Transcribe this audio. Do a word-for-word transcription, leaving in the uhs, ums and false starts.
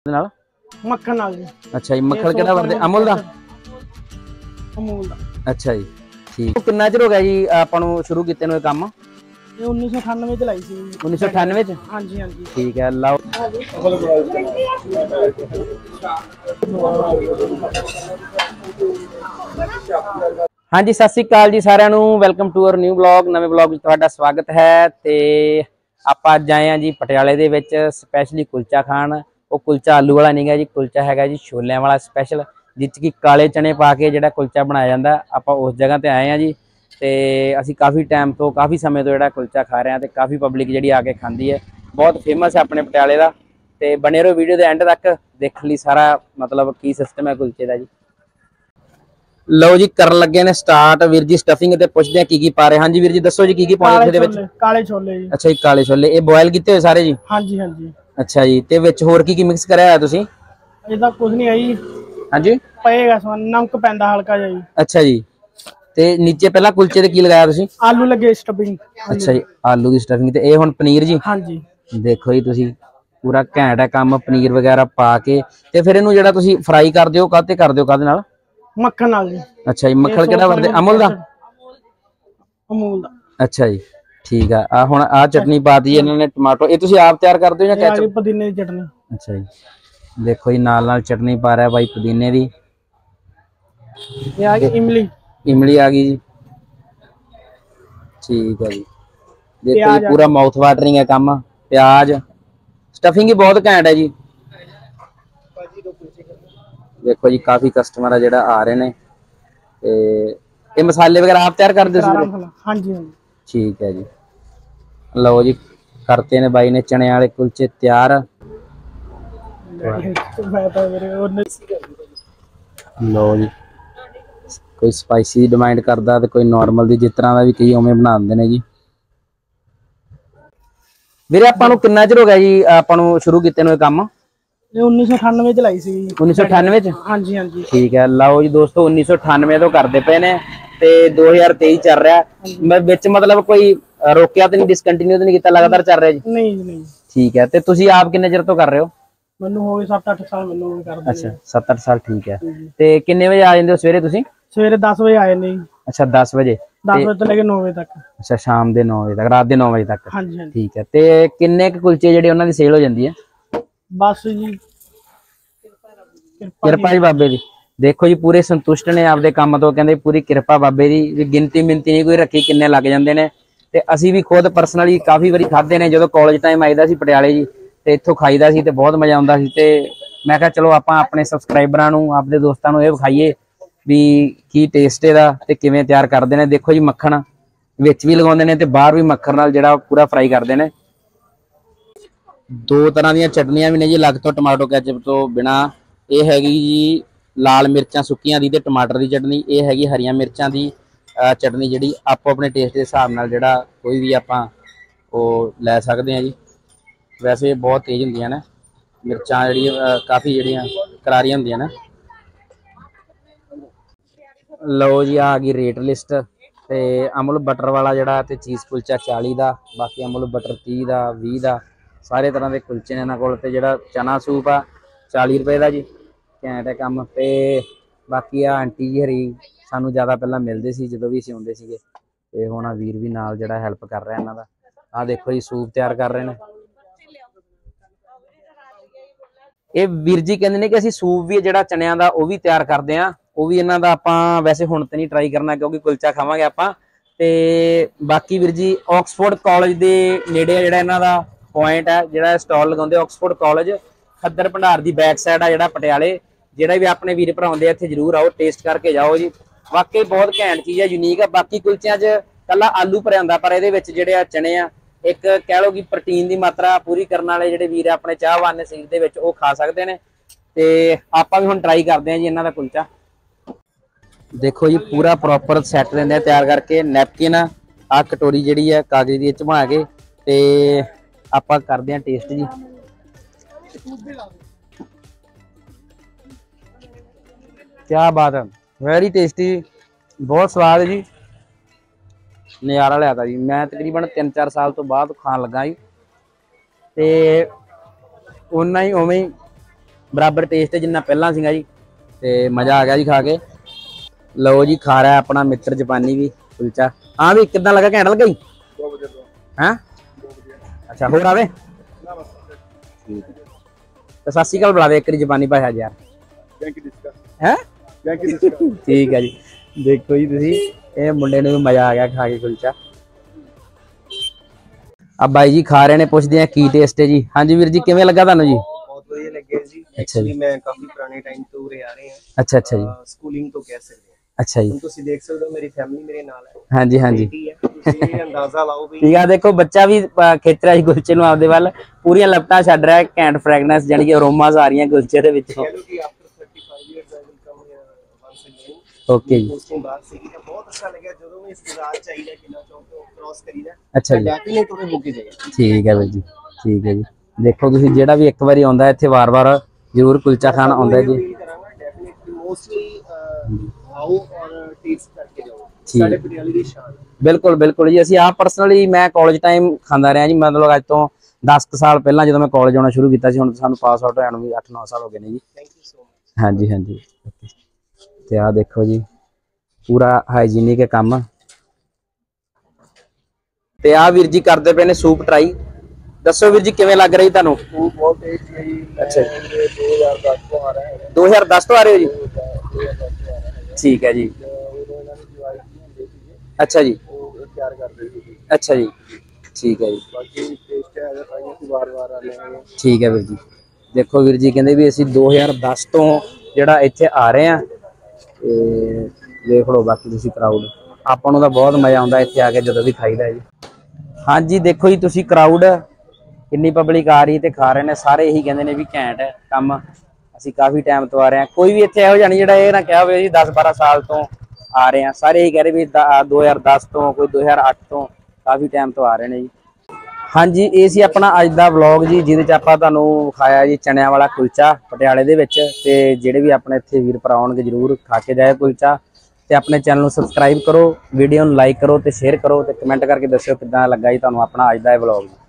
नाल मक्खन नाल जी। अच्छा जी, मक्खन किहड़ा वरते अमूल दा? अमूल दा। अच्छा जी, ठीक। कितना चिर हो गया जी आपां नूं शुरू कीते नूं इह काम? ये उन्नीस सौ अठानवे च लाई सी। उन्नीस सौ अठानवे च? हां जी हां जी, ठीक है। लाओ हाँ जी, सत श्री अकाल जी सारिਆਂ ਨੂੰ। Welcome to our new blog. नवे ब्लॉग ਵਿੱਚ ਤੁਹਾਡਾ ਸਵਾਗਤ ਹੈ। ਤੇ ਆਪਾਂ ਅੱਜ ਆਏ ਆ ਜੀ ਪਟਿਆਲੇ ਦੇ ਵਿੱਚ ਸਪੈਸ਼ਲੀ ਕੁਲਚਾ ਖਾਣ। ਉਹ ਕੁਲਚਾ ਆਲੂ ਵਾਲਾ ਨਹੀਂ ਗਾ ਜੀ, ਕੁਲਚਾ ਹੈਗਾ ਜੀ ਛੋਲਿਆਂ ਵਾਲਾ ਸਪੈਸ਼ਲ, ਜਿਸ ਕਿ ਕਾਲੇ ਚਨੇ ਪਾ ਕੇ ਜਿਹੜਾ ਕੁਲਚਾ ਬਣਾਇਆ ਜਾਂਦਾ। ਆਪਾਂ ਉਸ ਜਗ੍ਹਾ ਤੇ ਆਏ ਆ ਜੀ ਤੇ ਅਸੀਂ ਕਾਫੀ ਟਾਈਮ ਤੋਂ ਕਾਫੀ समय ਤੋਂ ਜਿਹੜਾ ਕੁਲਚਾ ਖਾ ਰਹੇ ਹਾਂ ਤੇ ਕਾਫੀ ਪਬਲਿਕ ਜਿਹੜੀ ਆ ਕੇ ਖਾਂਦੀ ਹੈ। ਬਹੁਤ ਫੇਮਸ ਹੈ ਆਪਣੇ ਪਟਿਆਲੇ ਦਾ। ਤੇ ਬਣੇ ਰਹੋ ਵੀਡੀਓ ਦੇ ਐਂਡ ਤੱਕ ਦੇਖਣ ਲਈ ਸਾਰਾ ਮਤਲਬ ਕੀ ਸਿਸਟਮ ਹੈ ਕੁਲਚੇ ਦਾ ਜੀ। ਲਓ ਜੀ, ਕਰਨ ਲੱਗੇ ਨੇ ਸਟਾਰਟ ਵੀਰ ਜੀ ਸਟਫਿੰਗ ਤੇ ਪੁੱਛਦੇ ਆ ਕੀ ਕੀ ਪਾ ਰਹੇ। ਹਾਂਜੀ ਵੀਰ ਜੀ ਦੱਸੋ ਜੀ ਕੀ ਕੀ ਪਾਉਂਦੇ ਇਹਦੇ ਵਿੱਚ? ਕਾਲੇ ਛੋਲੇ ਜੀ। ਅੱਛਾ ਜੀ, ਕਾਲੇ ਛੋਲੇ ਇਹ ਬੋਇਲ ਕੀਤੇ ਹੋਏ ਸਾਰੇ ਜੀ? ਹਾਂਜੀ ਹਾਂਜੀ। ਅੱਛਾ ਜੀ, ਤੇ ਵਿੱਚ ਹੋਰ ਕੀ ਕੀ ਮਿਕਸ ਕਰਿਆ ਹੋਇਆ ਤੁਸੀਂ? ਇਹਦਾ ਕੁਝ ਨਹੀਂ ਆਈ। ਹਾਂਜੀ, ਪਏਗਾ ਸਮਾਨ, ਨਮਕ ਪੈਂਦਾ ਹਲਕਾ ਜਿਹਾ ਜੀ। ਅੱਛਾ ਜੀ, ਤੇ ਨੀਚੇ ਪਹਿਲਾਂ ਕੁਲਚੇ ਤੇ ਕੀ ਲਗਾਇਆ ਤੁਸੀਂ? ਆਲੂ ਲੱਗੇ ਸਟਫਿੰਗ। ਅੱਛਾ ਜੀ, ਆਲੂ ਦੀ ਸਟਫਿੰਗ। ਤੇ ਇਹ ਹੁਣ ਪਨੀਰ ਜੀ? ਹਾਂਜੀ। ਦੇਖੋ ਜੀ ਤੁਸੀਂ ਪੂਰਾ ਘੈਂਟ ਹੈ ਕੰਮ, ਪਨੀਰ ਵਗੈਰਾ ਪਾ ਕੇ। ਤੇ ਫਿਰ ਇਹਨੂੰ ਜਿਹੜਾ ਤੁਸੀਂ ਫਰਾਈ ਕਰਦੇ ਹੋ ਕਾਹਤੇ ਕਰਦੇ ਹੋ, ਕਾਹਦੇ ਨਾਲ? मक्खन नाल जी। अच्छा जी, मक्खन किहड़ा वरते अमूल दा? अमूल दा। अच्छा जी, ठीक है। आ हुण आ चटनी पाती है इन्होंने, टमाटो ये तुसी आप तैयार करदे हो या केचप? पुदीने दी चटनी। अच्छा जी, देखो जी नाल नाल चटनी पा रहा है भाई पुदीने दी। ये आ गई इमली। इमली आ गई जी, ठीक है जी। देखो जी पूरा माउथ वाटरिंग है काम। प्याज स्टफिंग ही बहुत घैंट है जी। देखो जी काफी कस्टमर है जेड़ा आ रहे ने। ते ये मसाले वगैरह आप तैयार करते हो? हां जी। ठीक है जी। लो जी करते ने भाई ने चने वाले कुलचे तैयार। लो जी, कोई स्पाइसी डिमांड करता तो कोई नॉर्मल दी, जिस तरह का भी कई उवें बना देंगे ने जी। ਵੀਰੇ ਆਪਾਂ ਨੂੰ ਕਿੰਨਾ ਚਿਰ ਹੋ ਗਿਆ ਜੀ ਆਪਾਂ ਨੂੰ ਸ਼ੁਰੂ ਕੀਤੇ ਨੂੰ ਇਹ ਕੰਮ? ਇਹ उन्नीस सौ अठानवे ਚ ਲਾਈ ਸੀ। उन्नीस सौ अठानवे ਚ? ਹਾਂਜੀ ਹਾਂਜੀ, ਠੀਕ ਹੈ। ਲਓ ਜੀ ਦੋਸਤੋ उन्नीस सौ अठानवे ਤੋਂ ਕਰਦੇ ਪਏ ਨੇ ਤੇ दो हज़ार तेईस ਚੱਲ ਰਿਹਾ। ਮੈਂ ਵਿੱਚ ਮਤਲਬ ਕੋਈ ਰੋਕਿਆ ਤੇ ਨਹੀਂ, ਡਿਸਕੰਟੀਨਿਊ ਤੇ ਨਹੀਂ ਕੀਤਾ, ਲਗਾਤਾਰ ਚੱਲ ਰਿਹਾ ਜੀ? ਨਹੀਂ ਨਹੀਂ। ਠੀਕ ਹੈ। ਤੇ ਤੁਸੀਂ ਆਪ ਕਿੰਨੇ ਚਿਰ ਤੋਂ ਕਰ ਰਹੇ ਹੋ? ਮੈਨੂੰ ਹੋ ਗਏ ਸੱਤ ਅੱਠ ਸਾਲ ਮੈਨੂੰ ਵੀ ਕਰਦੇ। ਅੱਛਾ ਸੱਤ ਅੱਠ ਸਾਲ, ਠੀਕ ਹੈ। ਤੇ ਕਿੰਨੇ ਵਜੇ ਆ ਜਾਂਦੇ ਹੋ ਸਵੇਰੇ ਤੁਸੀਂ? ਸਵੇਰੇ दस ਵਜੇ ਆ ਜਾਂਦੇ ਜੀ। ਅੱਛਾ दस ਵਜੇ? दस ਵਜੇ ਤੋਂ ਲੈ ਕੇ नौ ਵਜੇ ਤੱਕ। ਅੱਛਾ ਸ਼ਾਮ ਦੇ नौ ਵਜੇ ਤੱਕ, ਰਾਤ ਦੇ नौ ਵਜੇ ਤੱਕ? ਹਾਂਜੀ ਹਾਂਜੀ, ਠੀਕ ਹੈ। ਤੇ ਕਿੰਨੇ ਕੁ ਕੁਲਚੇ ਜਿਹੜੇ ਉਹਨਾਂ ਦੀ ਸੇਲ ਹੋ ਜਾਂਦੀ ਹੈ? ਬਸ ਜੀ ਕਿਰਪਾ ਜੀ ਬਾਬੇ ਦੀ। ਦੇਖੋ ਜੀ ਪੂਰੇ ਸੰਤੁਸ਼ਟ ਨੇ ਆਪਦੇ ਕੰਮ ਤੋਂ, ਕਹਿੰਦੇ ਪੂਰੀ ਕਿਰਪਾ ਬਾਬੇ ਦੀ, ਗਿਣਤੀ ਮਿੰਤੀ ਨਹੀਂ ਕੋਈ ਰੱਖੀ ਕਿੰਨੇ ਲੱਗ ਜਾਂਦੇ ਨੇ। ਤੇ ਅਸੀਂ ਵੀ ਖੁਦ ਪਰਸਨਲੀ ਕਾਫੀ ਵਾਰੀ ਖਾਦੇ ਨੇ, ਜਦੋਂ ਕਾਲਜ ਟਾਈਮ ਆਈਦਾ ਸੀ ਪਟਿਆਲੇ ਜੀ ਤੇ ਇੱਥੋਂ ਖਾਈਦਾ ਸੀ ਤੇ ਬਹੁਤ ਮਜ਼ਾ ਆਉਂਦਾ ਸੀ। ਤੇ ਮੈਂ ਕਿਹਾ ਚਲੋ ਆਪਾਂ ਆਪਣੇ ਸਬਸਕ੍ਰਾਈਬਰਾਂ ਨੂੰ, ਆਪਣੇ ਦੋਸਤਾਂ ਨੂੰ ਇਹ ਵਿਖਾਈਏ ਵੀ ਕੀ ਟੇਸਟ ਇਹਦਾ ਤੇ ਕਿਵੇਂ ਤਿਆਰ ਕਰਦੇ ਨੇ। ਦੇਖੋ ਜੀ ਮੱਖਣ ਵਿੱਚ ਵੀ ਲਗਾਉਂਦੇ ਨੇ ਤੇ ਬਾਹਰ ਵੀ ਮੱਖਣ ਨਾਲ ਜਿਹੜਾ ਪੂਰਾ ਫਰਾਈ ਕਰਦੇ ਨੇ। ਦੋ ਤਰ੍ਹਾਂ ਦੀਆਂ ਚਟਨੀਆਂ ਵੀ ਨੇ ਜੀ ਅਲੱਗ ਤੋਂ, ਟਮਾਟੋ ਕੈਚਪ ਤੋਂ ਬਿਨਾ। ਇਹ ਹੈਗੀ ਜੀ ਲਾਲ ਮਿਰਚਾਂ ਸੁੱਕੀਆਂ ਦੀ ਤੇ ਟਮਾਟਰ ਦੀ ਚਟਨੀ। ਇਹ ਹੈਗੀ ਹਰੀਆਂ ਮਿਰਚਾਂ ਦੀ ਚਟਨੀ, ਜਿਹੜੀ ਆਪੋ ਆਪਣੇ ਟੇਸਟ ਦੇ ਹਿਸਾਬ ਨਾਲ ਜਿਹੜਾ ਕੋਈ ਵੀ ਆਪਾਂ ਉਹ ਲੈ ਸਕਦੇ ਹਾਂ ਜੀ। ਵੈਸੇ ਬਹੁਤ ਤੇਜ਼ ਹੁੰਦੀਆਂ ਨੇ ਮਿਰਚਾਂ, ਜਿਹੜੀਆਂ ਕਾਫੀ ਜਿਹੜੀਆਂ ਕਰਾਰੀਆਂ ਹੁੰਦੀਆਂ ਨੇ। ਲਓ ਜੀ ਆ ਗਈ ਰੇਟ ਲਿਸਟ। ਤੇ ਅਮੁਲ ਬਟਰ ਵਾਲਾ ਜਿਹੜਾ ਤੇ ਚੀਜ਼ ਕੁਲਚਾ ਚਾਲੀ ਦਾ, ਬਾਕੀ ਅਮੁਲ ਬਟਰ तीस ਦਾ, बीस ਦਾ, ਸਾਰੇ ਤਰ੍ਹਾਂ ਦੇ ਕੁਲਚੇ ਨੇ ਇਹਨਾਂ ਕੋਲ। ਤੇ ਜਿਹੜਾ ਚਨਾ ਸੂਪ ਆ चाली रुपए का जी, घैंट है काम। ते बाकी आ आंटी जी हरी सानू ज़्यादा पहला मिलते सी जो भी असीं आउंदे सीगे, ते हुण आ वीर भी नाल जिहड़ा हैल्प कर रहा इन्हां दा। आ देखो जी सूप तैयार कर रहे हैं। ये वीर जी कहंदे ने कि असीं सूप भी जिहड़ा चनियां दा ओह भी तैयार करदे आं। ओह भी इन्हां दा आपां वैसे हुण ते नहीं ट्राई करना क्योंकि कुलचा खावांगे आपां। ते बाकी वीर जी ऑक्सफोर्ड कॉलेज दे नेड़े जिहड़ा इन्हां दा पॉइंट है, जिहड़ा स्टॉल लगाउंदे ऑक्सफोर्ड कॉलेज खद्दर भंडार की बैक साइड आ, जिहड़ा पटियाले। जिहड़ा भी अपने वीर भरा आउंदे इत्थे जरूर आओ, टेस्ट करके जाओ जी। वाकई बहुत घैंट चीज़ है, यूनीक है। बाकी कुलचियां च कल्ला आलू भरिया हुंदा, पर इहदे विच जिहड़े आ चने आ एक कह लो कि प्रोटीन की मात्रा पूरी करने वाले जिहड़े वीर अपने चाहवान ने शरीर दे विच ओह खा सकते हैं। ते आपां भी हुण ट्राई करते हैं जी इन्हां दा कुलचा। देखो जी पूरा प्रॉपर सैट देंदे तैयार करके। नैपकिन आ कटोरी जिहड़ी है कागज़ दी च बना के ते आपां करदे हां टेस्ट जी। क्या बात है, वेरी टेस्टी, बहुत स्वाद है जी, नज़ारा लिया था जी। मैं तकरीबन तीन चार साल तो बाद खान लगा जी, ते उन्ना ही उवें ਬਰਾਬਰ ਟੇਸਟ ਜਿੰਨਾ ਪਹਿਲਾਂ ਸੀਗਾ ਜੀ ਤੇ ਮਜ਼ਾ ਆ ਗਿਆ ਜੀ ਖਾ ਕੇ। ਲਓ ਜੀ ਖਾ ਰਿਹਾ ਆਪਣਾ ਮਿੱਤਰ ਜਾਪਾਨੀ ਵੀ ਕੁਲਚਾ। ਹਾਂ ਵੀ ਕਿੱਦਾਂ ਲੱਗਾ? ਘੈਂਟ ਲੱਗਾ ਜੀ? ਹਾਂ ਅੱਛਾ ਹੋਰ ਆਵੇ ਠੀਕ ਹੈ। ਤੇ ਸਤਿ ਸ਼੍ਰੀ ਅਕਾਲ ਬੁਲਾ ਦੇ ਇੱਕ ਵਾਰੀ ਜਾਪਾਨੀ ਭਾਸ਼ਾ ਯਾਰ। ਹੈ ਠੀਕ ਹੈ ਜੀ। ਦੇਖੋ ਜੀ ਤੁਸੀਂ ਇਹ ਮੁੰਡੇ ਨੂੰ ਵੀ ਮਜ਼ਾ ਆ ਗਿਆ ਖਾ ਕੇ ਕੁਲਚਾ। ਆ ਬਾਈ ਜੀ ਖਾ ਰਹੇ ਨੇ, ਪੁੱਛਦੇ ਆ ਕੀ ਟੇਸਟ ਹੈ ਜੀ। ਹਾਂਜੀ ਵੀਰ ਜੀ ਕਿਵੇਂ ਲੱਗਾ ਤੁਹਾਨੂੰ ਜੀ? ਬਹੁਤ ਵਧੀਆ ਲੱਗਿਆ ਜੀ। ਐਕਚੁਅਲੀ ਮੈਂ ਕਾਫੀ ਪੁਰਾਣੇ ਟਾਈਮ ਤੋਂ ਉਰੇ ਆ ਰਹੇ ਹਾਂ। ਅੱਛਾ ਅੱਛਾ ਜੀ। ਸਕੂਲਿੰਗ ਤੋਂ ਕਹਿ ਸਕਦੇ ਹਾਂ। ਅੱਛਾ ਜੀ। ਹੁਣ ਤੁਸੀਂ ਦੇਖ ਸਕਦੇ ਹੋ ਮੇਰੀ ਫੈਮਿਲੀ ਮੇਰੇ ਨਾਲ ਹੈ। ਹਾਂਜੀ ਹਾਂਜੀ ਤੁਸੀਂ ਅੰਦਾਜ਼ਾ ਲਾਓ ਵੀ। ਠੀਕ ਆ ਦੇਖੋ ਬੱਚਾ ਵੀ ਖਿੱਚ ਰਿਹਾ ਸੀ ਕੁਲਚੇ ਨੂੰ ਆਪਦੇ ਵੱਲ, ਪੂਰੀਆਂ ਲਪਟਾਂ ਛੱਡ ਰਿਹਾ। ਘੈਂਟ ਫ੍ਰੈਗਨੈਂਸ ਜਾਨੀ ਕਿ ਅਰੋਮਾਸ ਆ ਰਹੀਆਂ ਕੁਲਚੇ ਦੇ ਵਿੱਚੋਂ। ਓਕੇ ਜੀ। ਬਾਅਦ ਸੀਗੀ ਤਾਂ ਬਹੁਤ ਅੱਛਾ ਲੱਗਿਆ ਜਦੋਂ ਵੀ ਇਸ ਬਾਜ਼ਾਰ ਚਾਹੀਦਾ ਕਿੰਨਾ ਚੌਂਕ ਤੋਂ ਕ੍ਰਾਸ ਕਰੀਦਾ। ਅੱਛਾ ਜੀ। ਡੈਫੀਨੇਟ ਉਹਨੇ ਹੋ ਕੇ ਜਾਏਗਾ। ਠੀਕ ਹੈ ਬਾਈ ਜੀ ਠੀਕ ਹੈ ਜੀ। ਦੇਖੋ ਤੁਸੀਂ ਜਿਹੜਾ ਵੀ ਇੱਕ ਵਾਰੀ ਆਉਂਦਾ ਇੱਥੇ ਵਾਰ-ਵਾਰ ਜ਼ਰੂਰ ਕੁਲਚਾ ਖਾਣ ਆਉਂਦਾ ਜੀ। ਡੈਫੀਨੇਟਲੀ ਮੋਸਟਲੀ ਆਓ ਔਰ ਟੇਸਟ ਕਰਕੇ ਜਾਓ। ਸਾਡੇ ਪਟਿਆਲੇ ਦੀ ਸ਼ਾਨ। ਬਿਲਕੁਲ ਬਿਲਕੁਲ ਜੀ। ਅਸੀਂ ਆਪ ਪਰਸਨਲੀ ਮੈਂ ਕਾਲਜ ਟਾਈਮ ਖਾਂਦਾ ਰਿਹਾ ਜੀ। ਮਤਲਬ ਅੱਜ ਤੋਂ ਦਸ ਕੁ ਸਾਲ ਪਹਿਲਾਂ ਜਦੋਂ ਮੈਂ ਕਾਲਜ ਆਉਣਾ ਸ਼ੁਰੂ ਕੀਤਾ ਸੀ। ਹੁਣ ਸਾਨੂੰ ਪਾਸ ਆਊਟ ਹੋਇਆ ਨੂੰ ਵੀ ਅੱਠ ਨੌ ਸਾਲ ਹੋ ਗਏ ਨੇ ਜੀ। Thank you so much. ਹਾਂਜੀ ਹਾਂਜੀ। ਤੇ ਆਹ ਦੇਖੋ ਜੀ ਪੂਰਾ ਹਾਈਜੀਨਿਕ ਕੰਮ। ਤੇ ਆਹ ਵੀਰ ਜੀ ਕਰਦੇ ਪਏ ਨੇ ਸੂਪ ਟਰਾਈ। ਦੱਸੋ ਵੀਰ ਜੀ ਕਿਵੇਂ ਲੱਗ ਰਹੀ ਤੁਹਾਨੂੰ? ਸੂਪ ਬਹੁਤ ਟੇਸਟੀ ਹੈ ਜੀ। ਅੱਛਾ ਦੋ ਹਜ਼ਾਰ ਦਸ ਤੋਂ ਆ ਰਿਹਾ ਹੈ। ਦੋ ਹਜ਼ਾਰ ਦਸ ਤੋਂ ਆ ਰਹੇ ਹੋ ਜੀ? ਠੀਕ ਹੈ ਜੀ। ਅੱਛਾ ਜੀ। ਤਿਆਰ ਕਰਦੇ ਸੀ। ਅੱਛਾ ਜੀ ਠੀਕ ਹੈ ਜੀ। ਬਾਕੀ ਟੇਸਟ ਹੈ ਅਸੀਂ ਵਾਰ-ਵਾਰ ਆਉਂਦੇ ਹਾਂ। ਠੀਕ ਹੈ ਵੀਰ ਜੀ। ਦੇਖੋ ਵੀਰ ਜੀ ਕਹਿੰਦੇ ਵੀ ਅਸੀਂ ਦੋ ਹਜ਼ਾਰ ਦਸ ਤੋਂ ਜਿਹੜਾ ਇੱਥੇ ਆ ਰਹੇ ਹਾਂ ਤੇ ਦੇਖ ਲਓ ਬਾਕੀ ਤੁਸੀਂ ਕਰਾਊਡ। ਆਪਾਂ ਨੂੰ ਤਾਂ ਬਹੁਤ ਮਜ਼ਾ ਆਉਂਦਾ ਇੱਥੇ ਆ ਕੇ ਜਦੋਂ ਵੀ ਖਾਈਦਾ ਜੀ। ਹਾਂਜੀ ਦੇਖੋ ਜੀ ਤੁਸੀਂ ਕਰਾਊਡ ਕਿੰਨੀ ਪਬਲਿਕ ਆ ਰਹੀ ਤੇ ਖਾ ਰਹੇ ਨੇ। ਸਾਰੇ ਇਹੀ ਕਹਿੰਦੇ ਨੇ ਵੀ ਘੈਂਟ ਹੈ ਕੰਮ। ਅਸੀਂ ਕਾਫੀ ਟਾਈਮ ਤੋਂ ਆ ਰਹੇ ਹਾਂ। ਕੋਈ ਵੀ ਇੱਥੇ ਇਹੋ ਜਿਹਾ ਨਹੀਂ ਜਿਹੜਾ ਇਹ ਨਾ ਕਿਹਾ ਹੋਵੇ ਜੀ ਦਸ ਬਾਰਾਂ ਸਾਲ ਤੋਂ ਆ ਰਹੇ ਹਾਂ। ਸਾਰੇ ਇਹੀ ਕਹਿ ਰਹੇ ਵੀ ਦੋ ਹਜ਼ਾਰ ਦਸ ਤੋਂ, ਕੋਈ ਦੋ ਹਜ਼ਾਰ ਅੱਠ ਤੋਂ, ਕਾਫੀ ਟਾਈਮ ਤੋਂ ਆ ਰਹੇ ਨੇ ਜੀ। ਹਾਂਜੀ ਇਹ ਸੀ ਆਪਣਾ ਅੱਜ ਦਾ ਵਲੌਗ ਜੀ ਜਿਹਦੇ 'ਚ ਆਪਾਂ ਤੁਹਾਨੂੰ ਵਿਖਾਇਆ ਜੀ ਚਨਿਆਂ ਵਾਲਾ ਕੁਲਚਾ ਪਟਿਆਲੇ ਦੇ ਵਿੱਚ। ਤੇ ਜਿਹੜੇ ਵੀ ਆਪਣੇ ਇੱਥੇ ਵੀਰ ਭਰਾ ਆਉਣਗੇ ਜ਼ਰੂਰ ਖਾ ਕੇ ਜਾਇਓ ਕੁਲਚਾ। ਤੇ ਆਪਣੇ ਚੈਨਲ ਨੂੰ ਸਬਸਕ੍ਰਾਈਬ ਕਰੋ, ਵੀਡੀਓ ਨੂੰ ਲਾਈਕ ਕਰੋ ਤੇ ਸ਼ੇਅਰ ਕਰੋ ਤੇ ਕਮੈਂਟ ਕਰਕੇ ਦੱਸਿਓ ਕਿੱਦਾਂ ਲੱਗਾ ਜੀ ਤੁਹਾਨੂੰ ਆਪਣਾ ਅੱਜ ਦਾ ਇਹ ਵਲੌਗ।